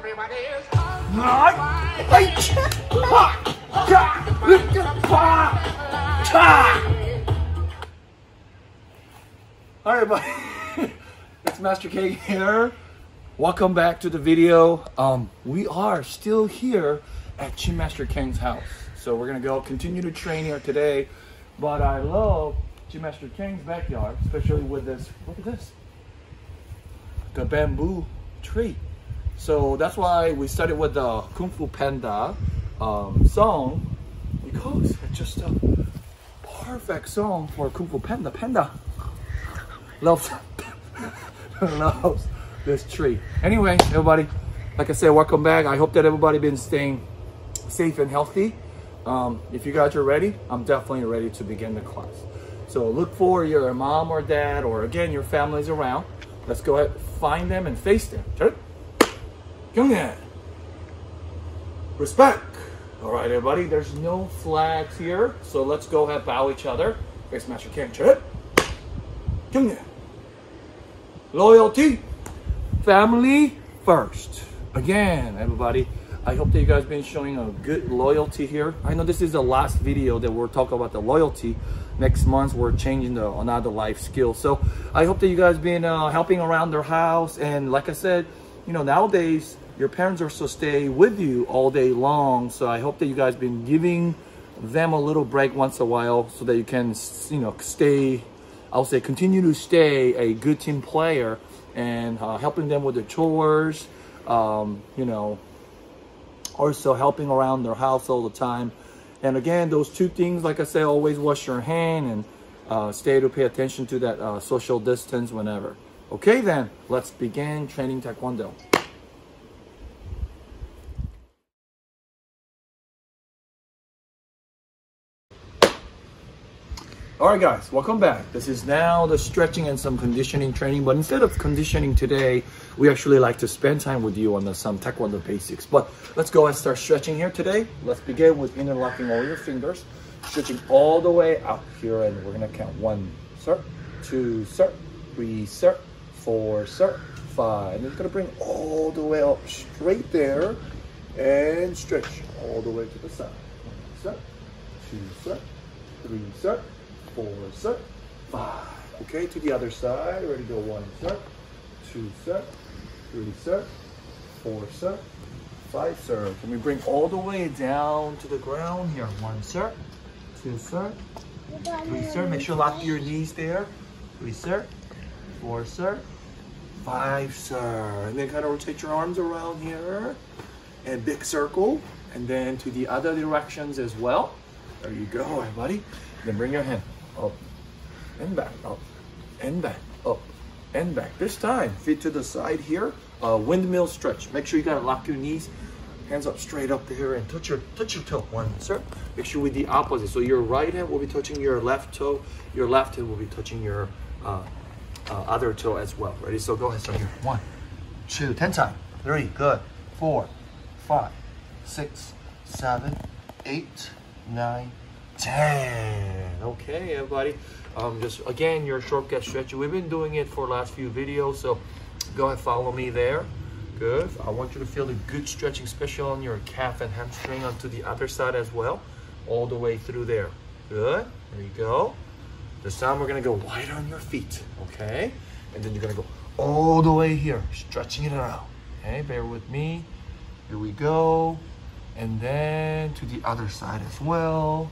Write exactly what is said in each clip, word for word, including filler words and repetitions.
Hi everybody, it's Master Kang here. Welcome back to the video. Um, we are still here at Gym Master Kang's house. So we're gonna go continue to train here today. But I love Gym Master Kang's backyard, especially with this, look at this, the bamboo tree. So that's why we started with the Kung Fu Panda um, song, because it's just a perfect song for Kung Fu Panda. Panda loves, loves this tree. Anyway, everybody, like I said, welcome back. I hope that everybody been staying safe and healthy. Um, if you guys are ready, I'm definitely ready to begin the class. So look for your mom or dad, or again, your family's around. Let's go ahead, find them and face them. Kang. Respect. All right, everybody, there's no flags here. So let's go ahead, bow each other. Face Master Kang. Kang. Loyalty. Family first. Again, everybody, I hope that you guys been showing a good loyalty here. I know this is the last video that we're talking about the loyalty. Next month we're changing the another life skill. So I hope that you guys been uh, helping around their house. And like I said, you know, nowadays your parents are so stay with you all day long. So I hope that you guys been giving them a little break once in a while, so that you can, you know, stay, I'll say continue to stay a good team player, and uh, helping them with the chores, um, you know, also helping around their house all the time. And again, those two things, like I say, always wash your hand and uh, stay to pay attention to that uh, social distance whenever. Okay then, let's begin training Taekwondo. All right guys, welcome back. This is now the stretching and some conditioning training, but instead of conditioning today, we actually like to spend time with you on the, some Taekwondo basics. But let's go and start stretching here today. Let's begin with interlocking all your fingers, stretching all the way out here, and we're gonna count one, sir, two, sir, three, sir, four, sir, five. And it's gonna bring all the way up straight there and stretch all the way to the side. One, sir, two, sir, three, sir, four, sir, five. Okay, to the other side. Ready to go. One, sir, two, sir, three, sir, four, sir, five, sir. Can we bring all the way down to the ground here? One, sir, two, sir, three, sir. Make sure lock your knees there. Three, sir, four, sir, five, sir. And then kind of rotate your arms around here and big circle, and then to the other directions as well. There you go, everybody. Then bring your hand up and back, up and back, up and back. This time, feet to the side here. Uh, windmill stretch. Make sure you gotta lock your knees, hands up straight up there, and touch your touch your toe. One, sir. Make sure with the opposite. So your right hand will be touching your left toe. Your left hand will be touching your uh, uh, other toe as well. Ready? So go ahead, start here. One, two, ten times. Three, good. Four, five, six, seven, eight, nine, ten. Okay, everybody. Um, just again, your shortcut stretch. We've been doing it for the last few videos, so go ahead, follow me there. Good. I want you to feel the good stretching, especially on your calf and hamstring, onto the other side as well, all the way through there. Good. There you go. This time we're gonna go wider on your feet. Okay, and then you're gonna go all the way here, stretching it around. Okay, bear with me. Here we go, and then to the other side as well.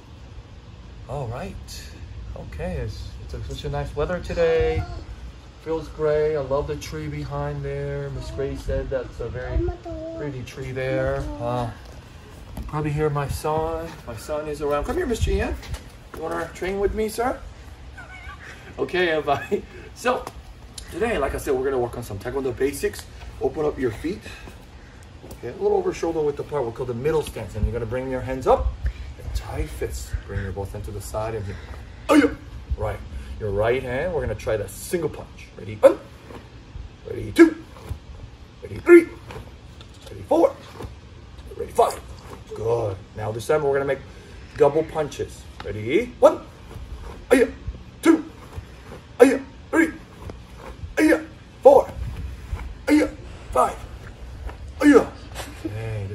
All right. Okay, it's, it's a, such a nice weather today. Feels great. I love the tree behind there. Miss Grace said that's a very pretty tree there. Uh, you probably hear my son. My son is around. Come here, Miss Gian. You want to train with me, sir? Okay, everybody. So today, like I said, we're going to work on some Taekwondo basics. Open up your feet. Okay, a little over shoulder width apart. We'll call the middle stance. And you're going to bring your hands up. Tight fists. Bring your both hands to the side and here. Oh yeah. Right. Your right hand. We're gonna try the single punch. Ready? One. Ready? Two. Ready? Three. Ready? Four. Ready? Five. Good. Now this time we're gonna make double punches. Ready? One. Oh yeah. Two. Oh yeah. Three. Oh yeah. Four. Oh yeah. Five. Oh yeah.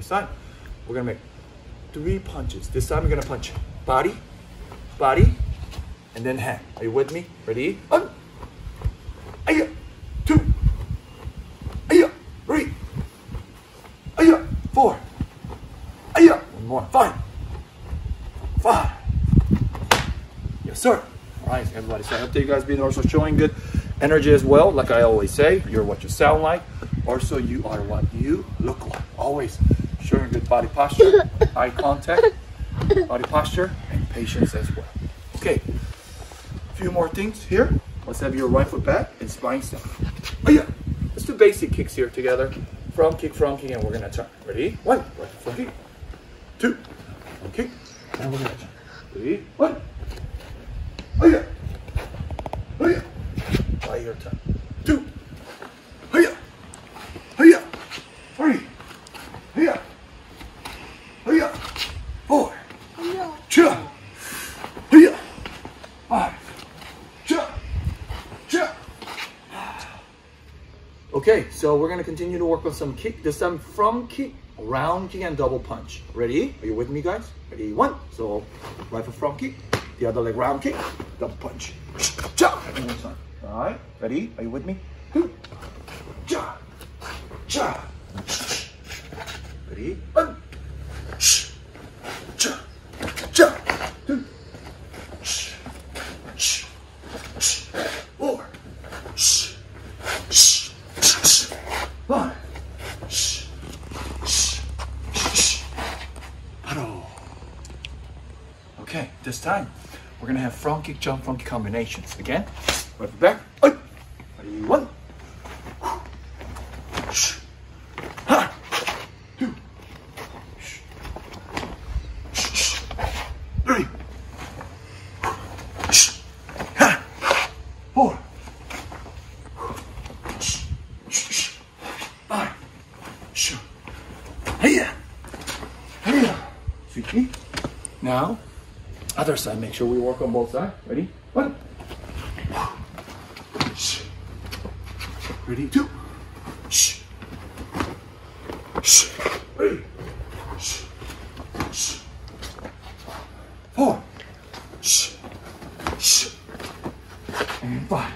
time, we're gonna make three punches. This time we're gonna punch body, body, and then hand. Are you with me? Ready? One, aya, two, aya, three, aya, four, aya, one more, five, five. Yes, sir. All right, everybody. So I hope that you guys been also showing good energy as well. Like I always say, you're what you sound like. Also, you are what you look like. Always showing good body posture, eye contact, body posture, and patience as well. Okay, a few more things here. Let's have your right foot back and spine step. Oh yeah, let's do basic kicks here together. Front kick, front kick, and we're gonna turn. Ready? One, right foot front kick. Two, front kick, and we're gonna turn. Ready? One. Oh yeah. Oh yeah. By your turn. Two. Oh yeah. Oh yeah. Three. Oh yeah. Oh yeah. Four. Two. Oh yeah. Five. Two. Two. Okay, so we're gonna continue to work on some kick. This time front kick, round kick, and double punch. Ready? Are you with me, guys? Ready? One. So right foot front kick. The other leg round kick, double punch. Cha! And one time. All right, ready? Are you with me? Cha! Cha! Ready? One. Cha! Cha! Two. Four. Five. Okay, this time we're gonna have front kick, jump, front kick combinations. Again, right foot back. Ready? One. Ha. Two. Three. Ha. Four. Five. Hey. Hey. Sweet. Now. Other side, make sure we work on both sides. Ready? One. Ready? Two. Three. Four. And five.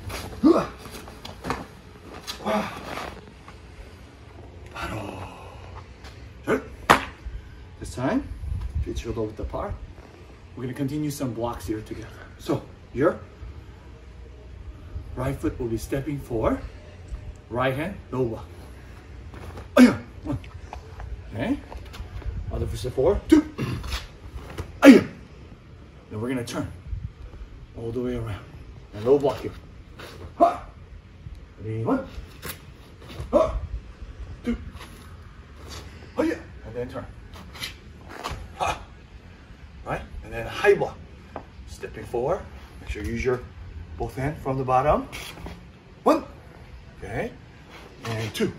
This time, feet shoulder width apart. We're gonna continue some blocks here together. So your right foot will be stepping forward, right hand, low block. Oh yeah, one. Okay. Other foot step forward, two. Oh yeah. Then we're gonna turn all the way around and low block here. Ha. Ready? One. Ha. Two. Oh yeah. And then turn. Ha. Right? And then high block. Stepping forward. Make sure you use your both hands from the bottom. One. Okay. And two.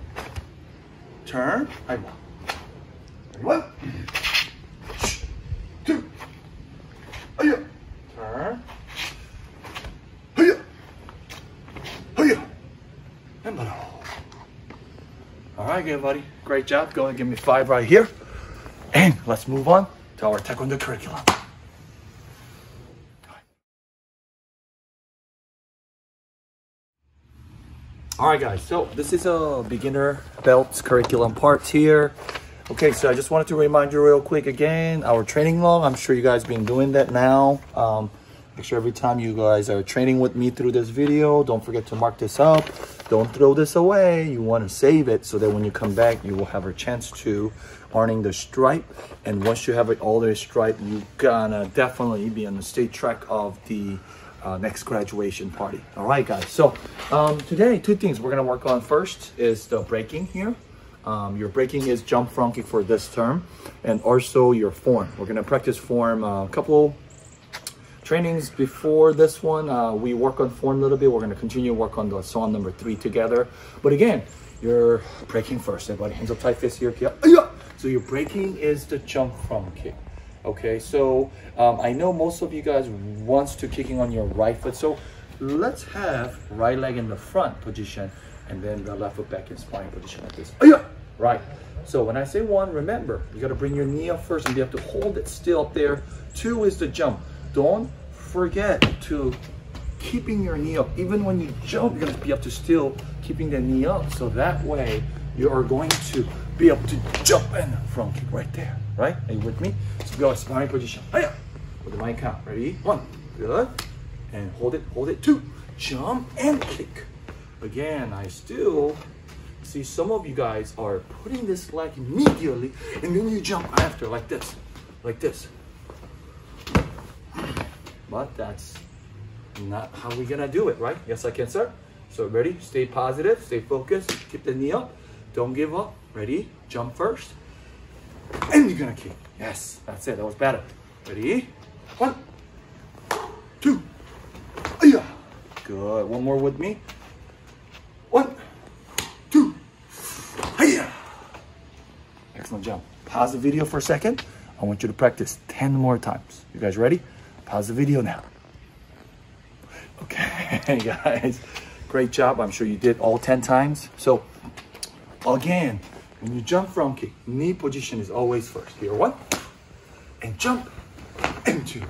Turn. High block. One. Two. Oh yeah. Turn. Oh yeah. Oh yeah. And bottom. All right, everybody. Great job. Go and give me five right here. And let's move on to our Taekwondo curriculum. All right, guys, so this is a beginner belts curriculum part here. Okay, so I just wanted to remind you real quick again, our training log. I'm sure you guys been doing that now. Um, make sure every time you guys are training with me through this video, don't forget to mark this up. Don't throw this away. You want to save it so that when you come back, you will have a chance to earning the stripe. And once you have it all the stripe, you gonna definitely be on the state track of the uh, next graduation party. All right, guys. So um, today, two things we're gonna work on. First is the breaking here. Um, your breaking is jump front kick for this term, and also your form. We're gonna practice form uh, a couple trainings before this one. Uh, we work on form a little bit. We're gonna continue to work on the song number three together. But again, you're breaking first. Everybody, hands up tight, fist here. Yeah. So your breaking is the jump front kick. Okay, so um, I know most of you guys wants to kicking on your right foot. So let's have right leg in the front position and then the left foot back in spine position like this. Oh yeah. Right. So when I say one, remember, you got to bring your knee up first and you have to hold it still up there. Two is the jump. Don't forget to keeping your knee up. Even when you jump, you're going to be up to still keeping the knee up. So that way you are going to be able to jump in front kick right there. Right? Are you with me? So go sparring position. Hiya! With the mind count. Ready? One. Good. And hold it, hold it. Two. Jump and kick. Again, I still see some of you guys are putting this leg immediately and then you jump after like this, like this. But that's not how we're gonna do it, right? Yes, I can, sir. So ready, stay positive, stay focused, keep the knee up, don't give up. Ready, jump first, and you're gonna kick. Yes, that's it, that was better. Ready, one, two, yeah. Good, one more with me. One, two, hiya. Excellent jump. Pause the video for a second. I want you to practice ten more times. You guys ready? Pause the video now. Okay, guys. Great job. I'm sure you did all ten times. So, again, when you jump front kick, knee position is always first. Here, one, and jump, and two.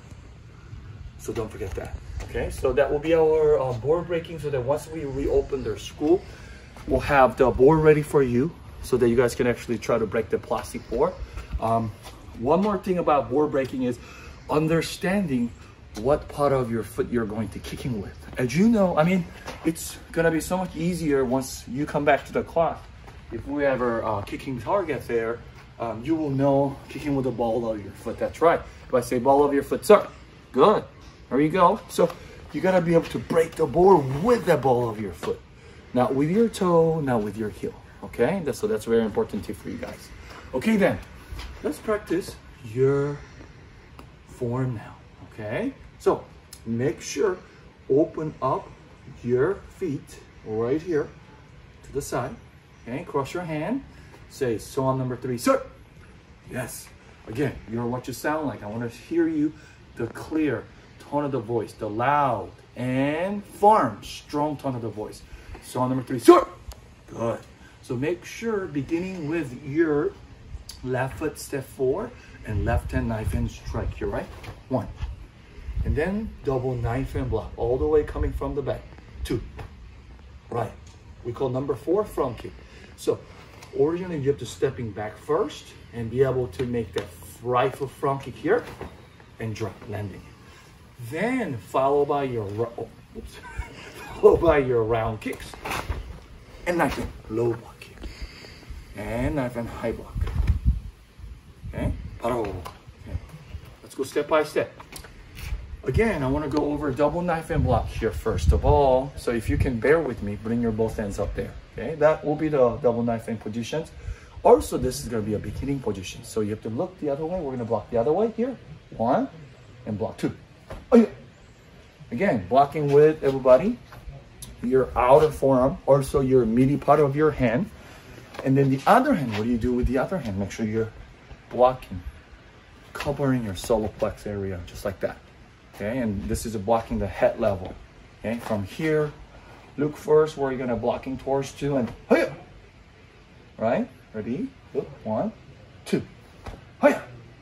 So don't forget that. Okay, so that will be our uh, board breaking, so that once we reopen their school, we'll have the board ready for you so that you guys can actually try to break the plastic board. Um, one more thing about board breaking is understanding what part of your foot you're going to kicking with. As you know, I mean, it's gonna be so much easier once you come back to the class. If we ever uh, kicking target there, um, you will know kicking with the ball of your foot. That's right. If I say ball of your foot, sir, good. There you go. So you gotta be able to break the board with the ball of your foot. Not with your toe, not with your heel. Okay, that's, so that's a very important tip for you guys. Okay then, let's practice your form now. Okay, so make sure open up your feet right here to the side. Okay, cross your hand. Say, so on number three, sir. Yes. Again, you're what you sound like. I want to hear you, the clear tone of the voice, the loud and firm, strong tone of the voice. So on number three, sir. Good. So make sure, beginning with your left foot, step four, and left hand knife and strike here, right? One. And then double knife and block, all the way coming from the back. Two. Right. We call number four front kick. So originally you have to stepping back first and be able to make that right foot front kick here and drop, landing. Then followed by your oh, oops, followed by your round kicks and knife and low block kick and knife and high block. Okay, okay. Let's go step by step. Again, I want to go over double knife and block here first of all. So if you can bear with me, bring your both hands up there. Okay, that will be the double knife and positions. Also, this is going to be a beginning position. So you have to look the other way. We're going to block the other way here. One and block two. Oh yeah. Again, blocking with everybody. Your outer forearm, also your meaty part of your hand. And then the other hand, what do you do with the other hand? Make sure you're blocking, covering your solar plex area, just like that. Okay, and this is a blocking the head level. Okay, from here, look first where you're gonna blocking towards two and hiya. Right? Ready? Look, one, two. Hiya.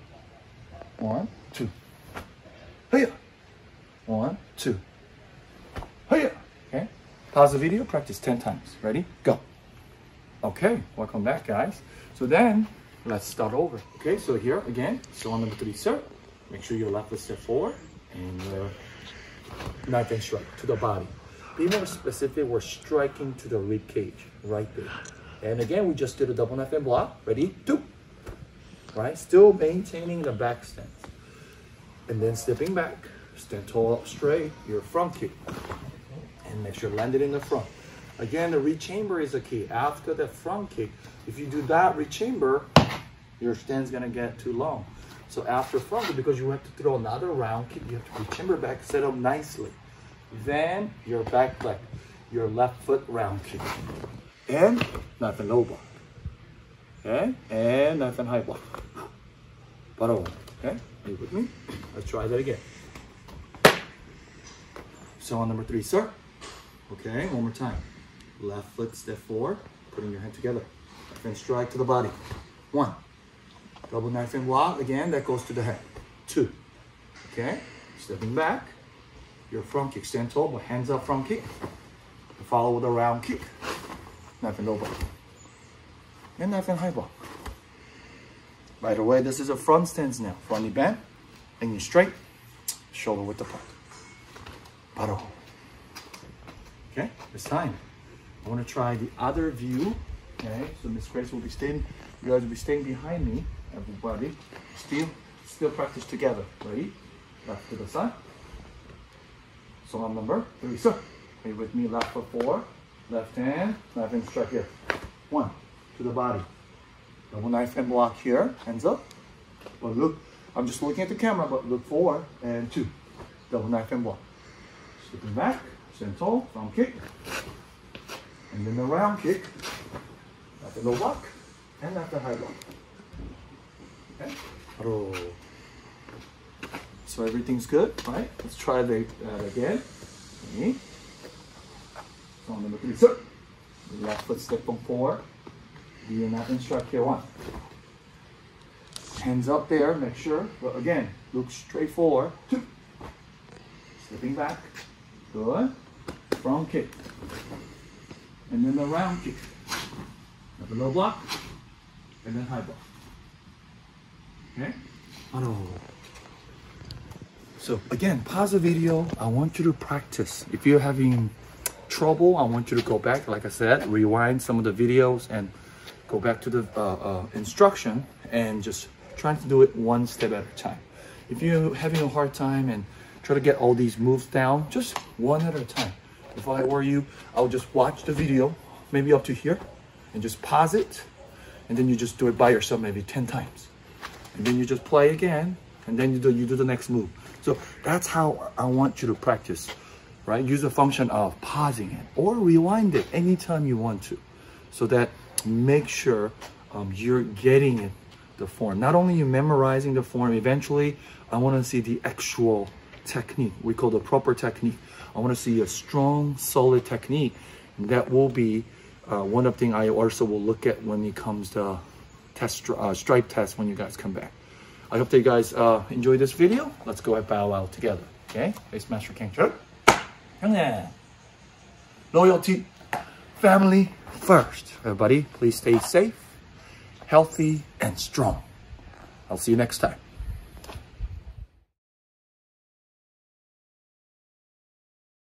One, two. Hiya. One, two. Hiya. Okay. Pause the video, practice ten times. Ready? Go. Okay, welcome back, guys. So then let's start over. Okay, so here again, so on number three, sir. Make sure your left foot step forward and uh, knife and strike to the body. Be more specific, we're striking to the rib cage right there. And again, we just did a double knife and block. Ready? Two. Right? Still maintaining the back stance. And then stepping back, stand tall up straight, your front kick. And make sure land it in the front. Again, the rechamber is the key. After the front kick, if you do that rechamber, your stand's gonna get too long. So after front kick, because you have to throw another round kick, you have to rechamber back, set up nicely. Then your back leg, your left foot round kick. And knife and low block. Okay? And knife and high block. Bottom. Okay? Are you with me? Let's try that again. So on number three, sir. Okay, one more time. Left foot, step forward, putting your hand together. Knife and strike to the body. One. Double knife and block. Again, that goes to the head. Two. Okay. Stepping back. Your front kick. Stand tall, but hands up front kick. Follow with a round kick. Knife and low block. And knife and high block. By the way, this is a front stance now. Front knee bend. And you straight. Shoulder width apart. Paro. Okay. This time, I want to try the other view. Okay. So Miss Grace will be staying. You guys will be staying behind me. Everybody. Still, still practice together. Ready? Left to the side. Song number three. So, are you with me? Left foot forward. Left hand. Knife and strike here. One. To the body. Double knife and block here. Hands up. But look. I'm just looking at the camera, but look forward. And two. Double knife and block. Stepping back. Stand tall. Front kick. And then the round kick. Left and low block. And left and high block. Okay. Paro. So everything's good, right? Let's try that uh, again. Okay. Song number three, sir. The left foot step on forward. Do your knife and strike here, one. Hands up there, make sure. But again, look straight forward. Two. Stepping back. Good. Front kick. And then the round kick. Have a low block. And then high block. Okay? Paro. So again, pause the video. I want you to practice. If you're having trouble, I want you to go back, like I said, rewind some of the videos and go back to the uh, uh, instruction and just trying to do it one step at a time. If you're having a hard time and try to get all these moves down, just one at a time. If I were you, I would just watch the video, maybe up to here, and just pause it, and then you just do it by yourself maybe ten times. And then you just play again, and then you do, you do the next move. So that's how I want you to practice, right? Use the function of pausing it or rewind it anytime you want to, so that make sure um, you're getting it, the form. Not only you memorizing the form, eventually I want to see the actual technique. We call the proper technique. I want to see a strong, solid technique. And that will be uh, one of the things I also will look at when it comes to test uh, stripe test when you guys come back. I hope that you guys uh, enjoy this video. Let's go and bow out together. Okay? Face Master Kang. Yeah. Loyalty, family first. Everybody, please stay safe, healthy, and strong. I'll see you next time.